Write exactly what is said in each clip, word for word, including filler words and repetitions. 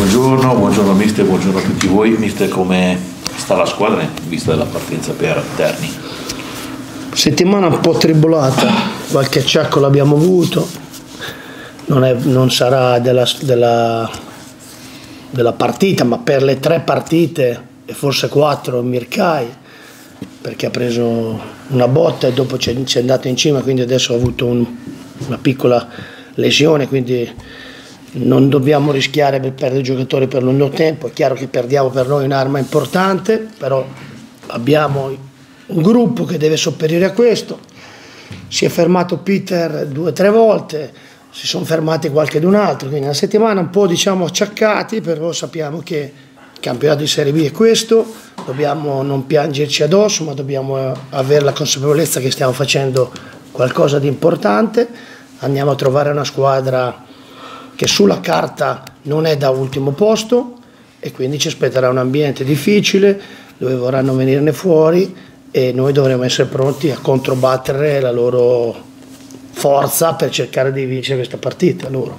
buongiorno, buongiorno mister, buongiorno a tutti voi. Mister, come sta la squadra in vista della partenza per Terni? Settimana un po' tribolata, qualche acciacco l'abbiamo avuto, non, è, non sarà della, della, della partita, ma per le tre partite e forse quattro Mircai, perché ha preso una botta e dopo c'è andato in cima, quindi adesso ha avuto un, una piccola lesione, quindi non dobbiamo rischiare per perdere i giocatori per lungo tempo. È chiaro che perdiamo per noi un'arma importante, però abbiamo un gruppo che deve sopperire a questo. Si è fermato Peter due o tre volte, si sono fermati qualche d'un altro, quindi una settimana un po' diciamo acciaccati, però sappiamo che il campionato di Serie B è questo, dobbiamo non piangerci addosso, ma dobbiamo avere la consapevolezza che stiamo facendo qualcosa di importante. Andiamo a trovare una squadra che sulla carta non è da ultimo posto e quindi ci aspetterà un ambiente difficile dove vorranno venirne fuori e noi dovremo essere pronti a controbattere la loro forza per cercare di vincere questa partita loro.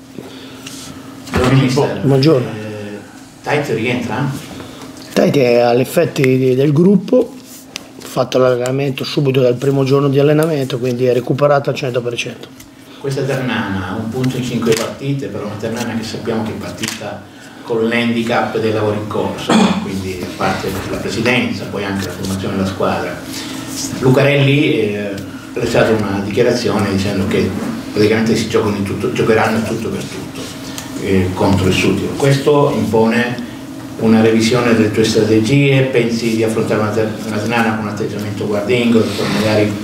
Buongiorno. Buongiorno. Eh, Taito rientra? Taito è agli effetti del gruppo, ha fatto l'allenamento subito dal primo giorno di allenamento, quindi è recuperato al cento per cento. Questa Ternana, un punto in cinque partite, però una Ternana che sappiamo che è partita con l'handicap dei lavori in corso, quindi a parte la presidenza, poi anche la formazione della squadra. Lucarelli eh, ha lasciato una dichiarazione dicendo che praticamente si giocano in tutto, giocheranno in tutto per tutto eh, contro il Sutio. Questo impone una revisione delle tue strategie, pensi di affrontare una, una Ternana con un atteggiamento guardingo, magari.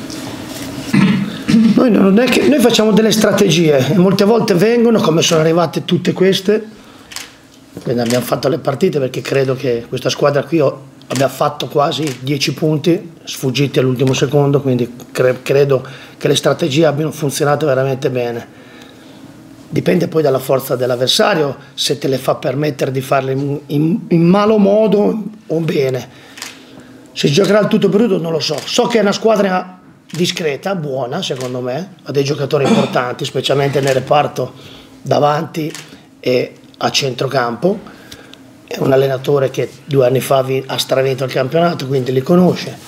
Noi, non è che, noi facciamo delle strategie e molte volte vengono, come sono arrivate tutte queste, quindi abbiamo fatto le partite perché credo che questa squadra qui abbia fatto quasi dieci punti sfuggiti all'ultimo secondo, quindi cre, credo che le strategie abbiano funzionato veramente bene. Dipende poi dalla forza dell'avversario, se te le fa permettere di farle in, in, in malo modo o bene. Se giocherà il tutto per tutto non lo so, so che è una squadra discreta, buona secondo me, ha dei giocatori importanti, specialmente nel reparto davanti e a centrocampo. È un allenatore che due anni fa ha stravinto il campionato, quindi li conosce.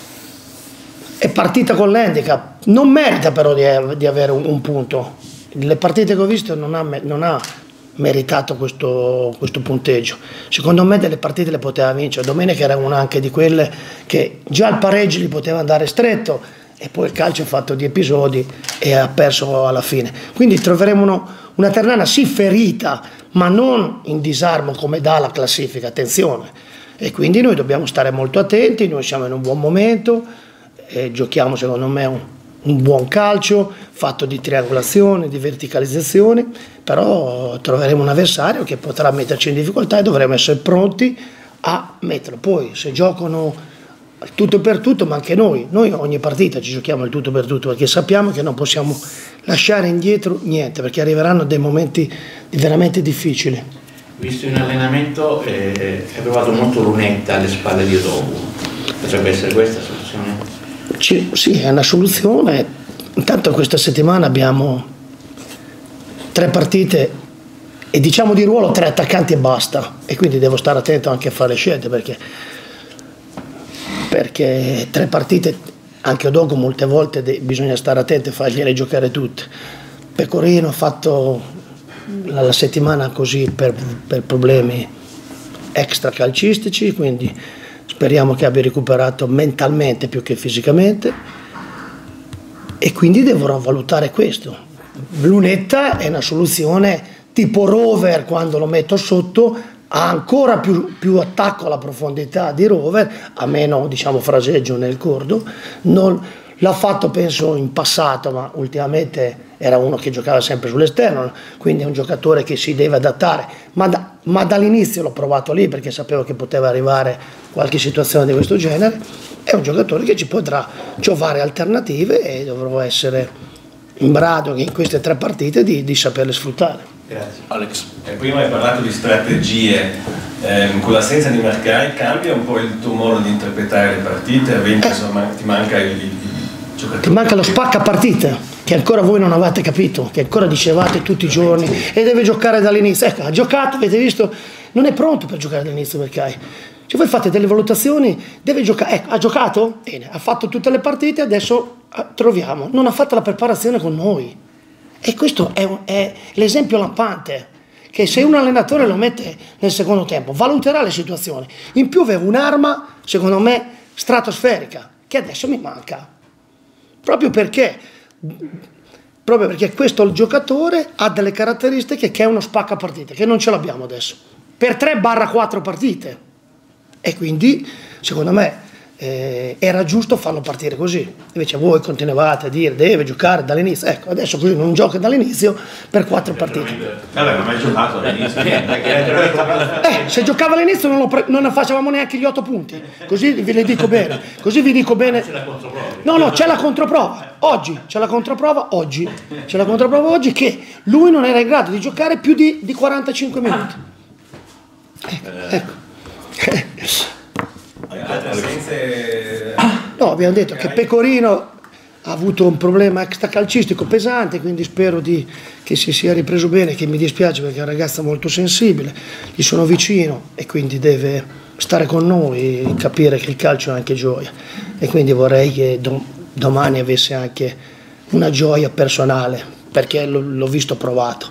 È partita con l'handicap, non merita però di, di avere un, un punto. Le partite che ho visto non ha, non ha meritato questo, questo punteggio. Secondo me delle partite le poteva vincere. Domenica era una anche di quelle che già il pareggio gli poteva andare stretto, e poi il calcio ha fatto di episodi e ha perso alla fine. Quindi troveremo uno, una Ternana sì ferita, ma non in disarmo come dà la classifica, attenzione. E quindi noi dobbiamo stare molto attenti, noi siamo in un buon momento, e giochiamo secondo me un, un buon calcio, fatto di triangolazione, di verticalizzazione, però troveremo un avversario che potrà metterci in difficoltà e dovremo essere pronti a metterlo. Poi se giocano il tutto per tutto, ma anche noi, noi ogni partita ci giochiamo il tutto per tutto perché sappiamo che non possiamo lasciare indietro niente, perché arriveranno dei momenti veramente difficili. Visto in allenamento eh, è provato molto Lunetta alle spalle di Odogu, potrebbe essere questa la soluzione? Ci, sì, è una soluzione. Intanto questa settimana abbiamo tre partite e diciamo di ruolo tre attaccanti e basta, e quindi devo stare attento anche a fare le scelte perché perché tre partite, anche Odogu molte volte bisogna stare attenti a fargliele giocare tutte. Pecorino ha fatto la, la settimana così per, per problemi extra calcistici, quindi speriamo che abbia recuperato mentalmente più che fisicamente e quindi dovrò valutare questo. Lunetta è una soluzione tipo Rover, quando lo metto sotto ha ancora più, più attacco alla profondità di Rover, a meno diciamo fraseggio nel cordo. L'ha fatto penso in passato, ma ultimamente era uno che giocava sempre sull'esterno, quindi è un giocatore che si deve adattare, ma, da, ma dall'inizio l'ho provato lì perché sapevo che poteva arrivare qualche situazione di questo genere. È un giocatore che ci potrà giovare alternative e dovrò essere in grado in queste tre partite di, di saperle sfruttare. Grazie. Alex. Eh, prima hai parlato di strategie, eh, con l'assenza di Mircai cambia un po' il tuo modo di interpretare le partite, avendo, insomma, ti manca il, il giocatore. Ti manca lo spacca partita, che ancora voi non avete capito, che ancora dicevate tutti i giorni e deve giocare dall'inizio. Ecco, ha giocato, avete visto non è pronto per giocare dall'inizio Bercai. Se voi fate delle valutazioni, deve giocare, ecco, ha giocato? Bene, ha fatto tutte le partite, adesso troviamo, non ha fatto la preparazione con noi. E questo è, è l'esempio lampante, che se un allenatore lo mette nel secondo tempo, valuterà le situazioni. In più avevo un'arma, secondo me, stratosferica, che adesso mi manca. Proprio perché, proprio perché questo giocatore ha delle caratteristiche che è uno spaccapartite, che non ce l'abbiamo adesso. Per tre quattro partite. E quindi, secondo me, eh, era giusto farlo partire così. Invece voi continuavate a dire deve giocare dall'inizio. Ecco, adesso così non gioca dall'inizio per quattro partite. Vabbè, non hai mai giocato all'inizio. Eh, se giocava all'inizio non, lo non ne facevamo neanche gli otto punti. Così vi le dico bene. Così vi dico bene. No, no, c'è la controprova. Oggi, c'è la controprova oggi. C'è la controprova oggi che lui non era in grado di giocare più di, di quarantacinque minuti. Ecco, ecco. No, abbiamo detto che Pecorino ha avuto un problema extracalcistico pesante, quindi spero di, che si sia ripreso bene, che mi dispiace perché è un ragazzo molto sensibile, gli sono vicino e quindi deve stare con noi e capire che il calcio è anche gioia, e quindi vorrei che dom domani avesse anche una gioia personale, perché l'ho visto provato.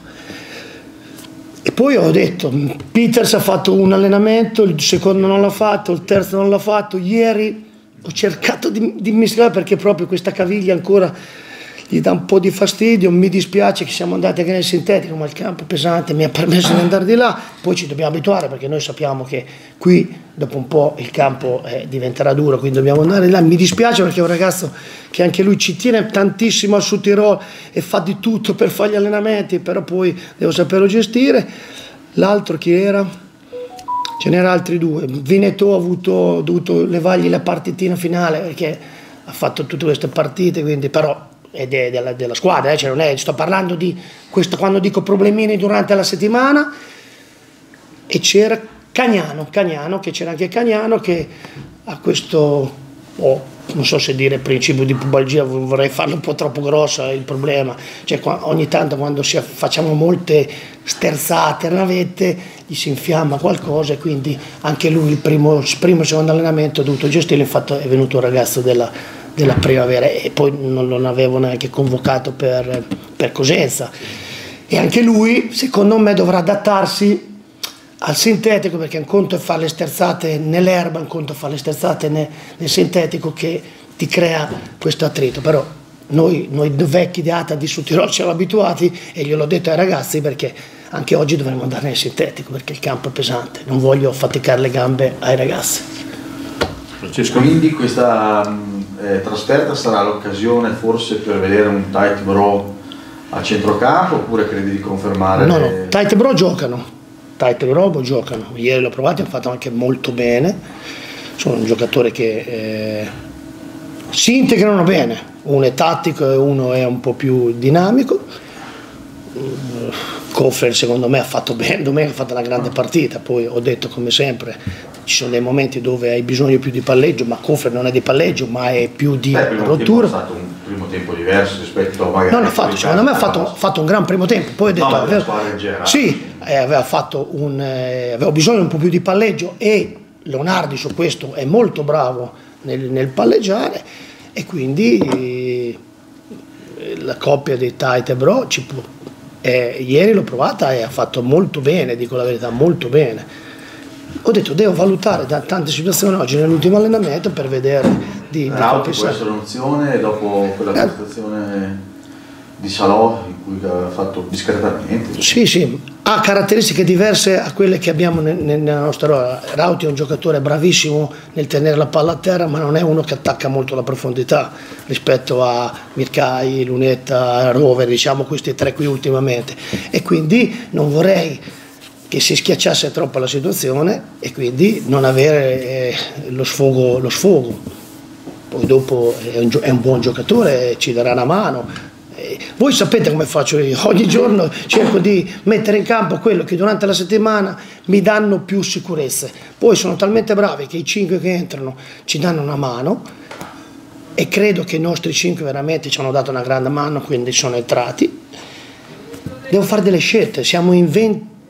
E poi ho detto, Peters ha fatto un allenamento, il secondo non l'ha fatto, il terzo non l'ha fatto, ieri ho cercato di, di mischiare perché proprio questa caviglia ancora gli dà un po' di fastidio, mi dispiace che siamo andati anche nel sintetico, ma il campo pesante mi ha permesso di andare di là, poi ci dobbiamo abituare perché noi sappiamo che qui dopo un po' il campo eh, diventerà duro, quindi dobbiamo andare di là. Mi dispiace perché è un ragazzo che anche lui ci tiene tantissimo al Sud Tirolo e fa di tutto per fare gli allenamenti, però poi devo saperlo gestire. L'altro chi era? Ce n'era altri due. Vineto ha avuto, dovuto levargli la partitina finale perché ha fatto tutte queste partite, quindi però è de, della, della squadra, eh, cioè non è, sto parlando di questo quando dico problemini durante la settimana. E c'era Cagnano, Cagnano, che c'era anche Cagnano che ha questo, oh, non so se dire principio di pubalgia, vorrei farlo un po' troppo grossa il problema, cioè ogni tanto quando si, facciamo molte sterzate, navette, gli si infiamma qualcosa e quindi anche lui il primo, primo secondo allenamento ha dovuto gestire, infatti è venuto un ragazzo della, della primavera e poi non lo avevo neanche convocato per, per Cosenza, e anche lui secondo me dovrà adattarsi al sintetico, perché un conto è fare le sterzate nell'erba, un conto è fare le sterzate nel, nel sintetico che ti crea questo attrito, però noi, noi vecchi di Ata di Sud Tirolo siamo abituati e gliel'ho detto ai ragazzi perché anche oggi dovremmo andare nel sintetico perché il campo è pesante, non voglio faticare le gambe ai ragazzi. Francesco, quindi questa eh, trasferta sarà l'occasione forse per vedere un Tight Bro a centrocampo oppure credi di confermare? No, no, le... Tight Bro giocano. Tight e Robo giocano, ieri l'ho provato e hanno fatto anche molto bene, sono un giocatore che eh, si integrano bene, uno è tattico e uno è un po' più dinamico. Kofler secondo me ha fatto bene, domenica ha fatto una grande partita, poi ho detto come sempre ci sono dei momenti dove hai bisogno più di palleggio, ma Kofler non è di palleggio ma è più di Beh, rottura. È stato un primo tempo diverso rispetto a magari... No, no, fatto, secondo me ha fatto, fatto un gran primo tempo, poi ho detto... No, aveva, sì, eh, aveva fatto un... Eh, avevo bisogno un po' più di palleggio e Leonardi su questo è molto bravo nel, nel palleggiare e quindi eh, la coppia di Tight e Bro ci può, eh, ieri l'ho provata e ha fatto molto bene, dico la verità, molto bene. Ho detto devo valutare da tante situazioni oggi nell'ultimo allenamento per vedere di, di Rauti può essere un'opzione dopo quella eh. prestazione di Salò in cui ha fatto discretamente. Sì, sì, ha caratteristiche diverse a quelle che abbiamo nel, nella nostra rosa. Rauti è un giocatore bravissimo nel tenere la palla a terra, ma non è uno che attacca molto la profondità rispetto a Mircai, Lunetta, Rover, diciamo questi tre qui ultimamente. E quindi non vorrei che si schiacciasse troppo la situazione e quindi non avere eh, lo sfogo, lo sfogo. Poi dopo è un, è un buon giocatore, ci darà una mano. Eh, voi sapete come faccio io, ogni giorno cerco di mettere in campo quello che durante la settimana mi danno più sicurezze. Poi sono talmente bravi che i cinque che entrano ci danno una mano e credo che i nostri cinque veramente ci hanno dato una grande mano, quindi sono entrati. Devo fare delle scelte, siamo in venti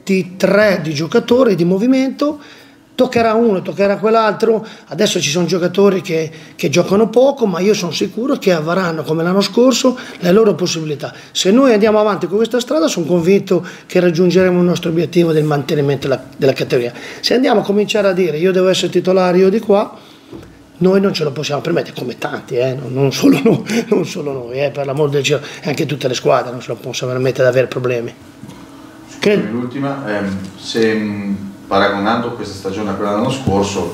ventitré di giocatori di movimento, toccherà uno, toccherà quell'altro. Adesso ci sono giocatori che, che giocano poco, ma io sono sicuro che avranno, come l'anno scorso, le loro possibilità. Se noi andiamo avanti con questa strada, sono convinto che raggiungeremo il nostro obiettivo del mantenimento della, della categoria. Se andiamo a cominciare a dire io devo essere titolare, io di qua, noi non ce lo possiamo permettere, come tanti, eh? non, non solo noi, non solo noi eh? Per l'amor del cielo, anche tutte le squadre non se lo possono permettere di avere problemi. Credo. L'ultima, ehm, se paragonando questa stagione a quella dell'anno scorso,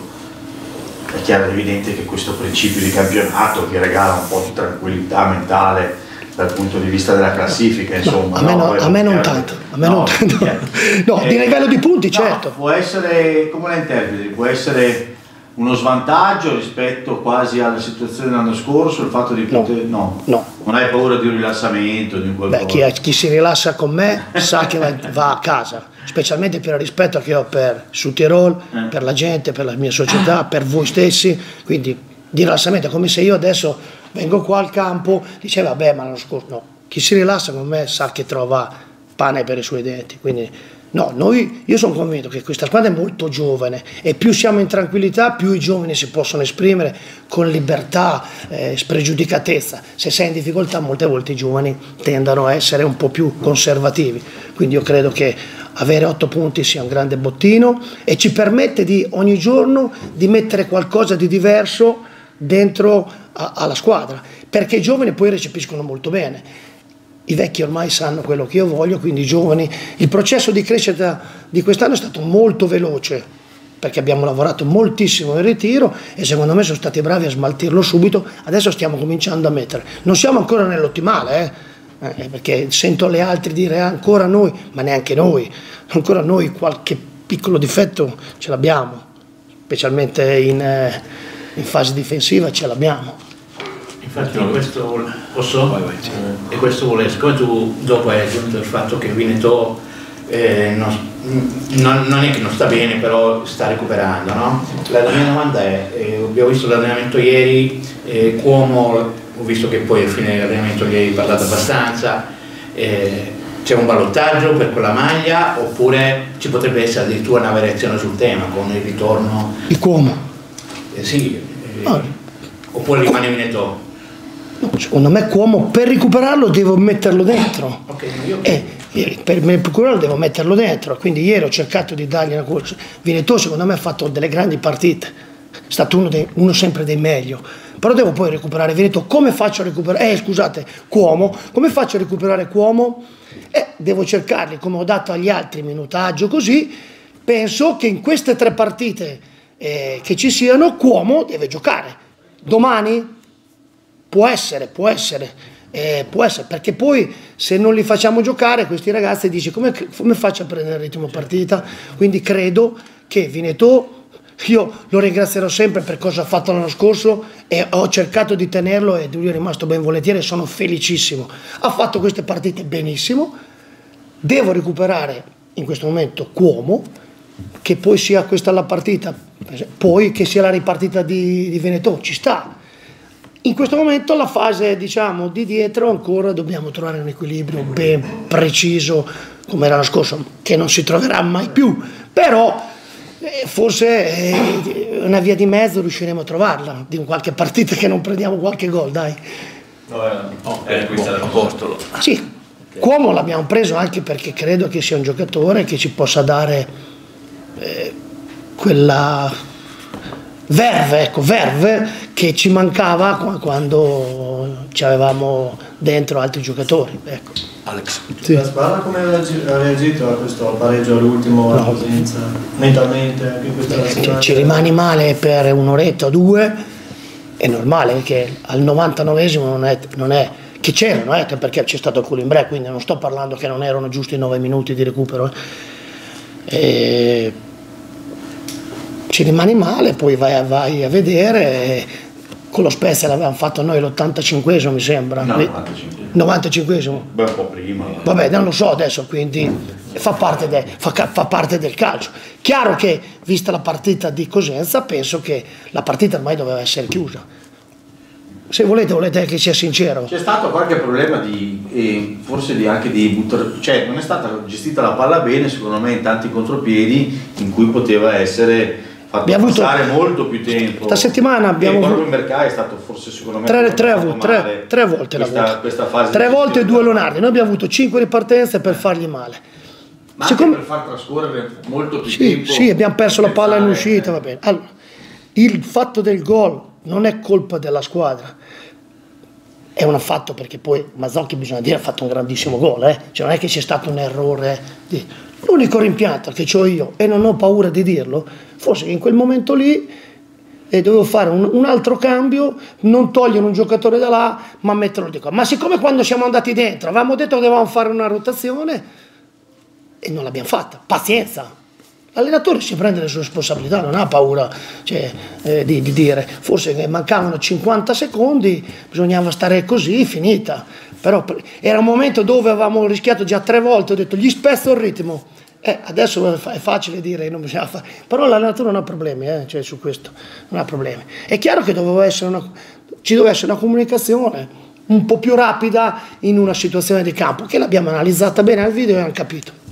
è chiaro ed evidente che questo principio di campionato vi regala un po' di tranquillità mentale dal punto di vista della classifica, insomma. No, a me, no, no, a me non tanto, a me no, non tanto. No, eh, di livello di punti, no, certo. Può essere, come la interpreti, può essere uno svantaggio rispetto quasi alla situazione dell'anno scorso, il fatto di poter... No, no. no. Non hai paura di un rilassamento, di un qualcosa? Beh, chi, chi si rilassa con me sa che va, va a casa, specialmente per il rispetto che ho per Südtirol, eh. per la gente, per la mia società, per voi stessi, quindi di rilassamento, è come se io adesso vengo qua al campo, diceva vabbè ma l'anno scorso no, chi si rilassa con me sa che trova pane per i suoi denti, quindi no, noi, io sono convinto che questa squadra è molto giovane e più siamo in tranquillità, più i giovani si possono esprimere con libertà, eh, spregiudicatezza. Se sei in difficoltà molte volte i giovani tendono a essere un po' più conservativi, quindi io credo che avere otto punti sia un grande bottino e ci permette di ogni giorno di mettere qualcosa di diverso dentro a, alla squadra, perché i giovani poi recepiscono molto bene. I vecchi ormai sanno quello che io voglio, quindi i giovani. Il processo di crescita di quest'anno è stato molto veloce, perché abbiamo lavorato moltissimo in ritiro e secondo me sono stati bravi a smaltirlo subito. Adesso stiamo cominciando a mettere. Non siamo ancora nell'ottimale, eh? Eh, perché sento le altre dire ancora noi, ma neanche noi. Ancora noi qualche piccolo difetto ce l'abbiamo, specialmente in, eh, in fase difensiva ce l'abbiamo. Infatti questo posso? Vai, vai. E questo vuole, siccome tu dopo hai aggiunto il fatto che Veneto eh, non, non, non è che non sta bene, però sta recuperando, no? La, la mia domanda è, eh, abbiamo visto l'allenamento ieri, eh, Cuomo, ho visto che poi a fine dell'allenamento ieri hai parlato abbastanza, eh, c'è un ballottaggio per quella maglia oppure ci potrebbe essere addirittura una variazione sul tema con il ritorno? Di Cuomo? Eh, sì, eh, oh. Oppure rimane Veneto? Secondo me Cuomo per recuperarlo devo metterlo dentro, okay, io... eh, per recuperarlo devo metterlo dentro, quindi ieri ho cercato di dargli una corsa. Veneto secondo me ha fatto delle grandi partite, è stato uno, dei, uno sempre dei meglio, però devo poi recuperare Veneto. Come faccio a recuperare, eh scusate, Cuomo, come faccio a recuperare Cuomo? Eh, devo cercarli, come ho dato agli altri minutaggio, così penso che in queste tre partite eh, che ci siano Cuomo deve giocare. Domani? Può essere, può essere, eh, può essere, perché poi se non li facciamo giocare questi ragazzi dici come, come faccio a prendere il ritmo partita? Quindi credo che Veneto, io lo ringrazierò sempre per cosa ha fatto l'anno scorso e ho cercato di tenerlo e lui è rimasto ben volentieri e sono felicissimo. Ha fatto queste partite benissimo, devo recuperare in questo momento Cuomo, che poi sia questa la partita, poi che sia la ripartita di, di Veneto, ci sta. In questo momento la fase, diciamo, di dietro ancora dobbiamo trovare un equilibrio ben preciso come era l'anno scorso, che non si troverà mai più, però eh, forse eh, una via di mezzo riusciremo a trovarla, di qualche partita che non prendiamo qualche gol, dai. No, era, no, era questa la Apostolo. Sì, Cuomo l'abbiamo preso anche perché credo che sia un giocatore che ci possa dare eh, quella... verve, ecco, verve che ci mancava quando ci avevamo dentro altri giocatori, ecco. Alex. Sì. La squadra come ha reagito a questo pareggio all'ultimo, no. Presenza, mentalmente, anche questa che ci rimani male per un'oretta o due, è normale perché al novantanovesimo non è, non è che c'erano, eh, perché c'è stato il cooling break, quindi non sto parlando che non erano giusti nove minuti di recupero. E ci rimani male, poi vai a, vai a vedere, con lo Spezia l'avevamo fatto noi l'ottantacinquesimo mi sembra, no, novantacinque. novantacinquesimo. Beh, un po' prima. Vabbè, non lo so adesso, quindi fa parte, de, fa, fa parte del calcio. Chiaro che, vista la partita di Cosenza, penso che la partita ormai doveva essere chiusa. se volete, volete che sia sincero. C'è stato qualche problema di, eh, forse di, anche di buttare, cioè non è stata gestita la palla bene, secondo me in tanti contropiedi in cui poteva essere fatto abbiamo passare avuto, molto più tempo. Questa settimana abbiamo avuto proprio il Mercai è stato forse secondo me tre, tre, tre, tre volte questa, questa fase tre volte e due Lonardi. Noi abbiamo avuto cinque ripartenze per fargli male. Ma Siccome, anche per far trascorrere molto più sì, tempo. sì, abbiamo perso la palla in pensare, uscita, va bene. Allora, il fatto del gol non è colpa della squadra, è un fatto perché poi Mazzocchi, bisogna dire, ha fatto un grandissimo gol, eh? Cioè non è che c'è stato un errore. Di... L'unico rimpianto che ho io, e non ho paura di dirlo, forse in quel momento lì e dovevo fare un, un altro cambio, non togliere un giocatore da là, ma metterlo di qua. Ma siccome quando siamo andati dentro avevamo detto che dovevamo fare una rotazione e non l'abbiamo fatta, pazienza. L'allenatore si prende le sue responsabilità, non ha paura, cioè, eh, di, di dire, forse che mancavano cinquanta secondi, bisognava stare così, finita. Però era un momento dove avevamo rischiato già tre volte, ho detto gli spezzo il ritmo. Eh, adesso è facile dire che non bisogna fare, però l'allenatore non ha problemi, eh, cioè su questo non ha problemi. È chiaro che doveva essere una, ci doveva essere una comunicazione un po' più rapida in una situazione di campo, che l'abbiamo analizzata bene al video e abbiamo capito.